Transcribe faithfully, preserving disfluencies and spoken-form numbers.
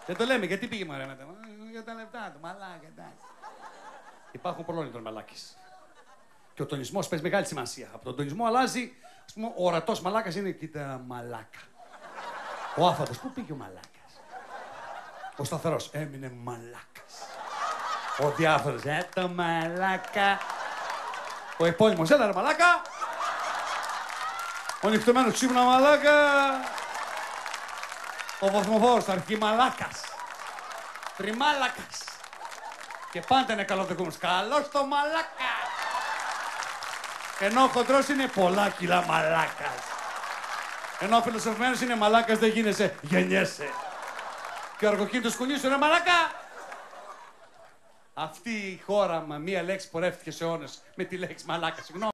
Δεν το λέμε, γιατί πήγε μωρέ μετά. Για τα λεπτά του, μαλάκα, εντάξει. Υπάρχουν πολλών ειδών μαλάκες. Και ο τονισμός παίζει μεγάλη σημασία. Από τον τονισμό αλλάζει, ας πούμε, ο ορατός μαλάκας είναι, κοίτα, μαλάκα. Ο άφαντος, πού πήγε ο μαλάκας. Ο σταθερός, έμεινε μαλάκας. Ο διάφορος, ε, το μαλάκα. Ο επώνυμος, έλα ρε μαλάκα. Ο νυχτωμένος, ξύπνα μαλάκα. Ο βαθμοφόρος, αρχιμαλάκας. Τριμάλακας. Και πάντα είναι καλοδεχούμενος. Καλώς το μαλάκα. Ενώ ο χοντρός είναι πολλά κιλά μαλάκας. Ενώ ο φιλοσοφημένος είναι μαλάκας, δεν γίνεσαι, γεννιέσαι. Και ο αργοκίνητος κουνής σου είναι μαλάκα. Αυτή η χώρα με μία λέξη πορεύτηκε σε αιώνες με τη λέξη μαλάκα. Συγγνώμη.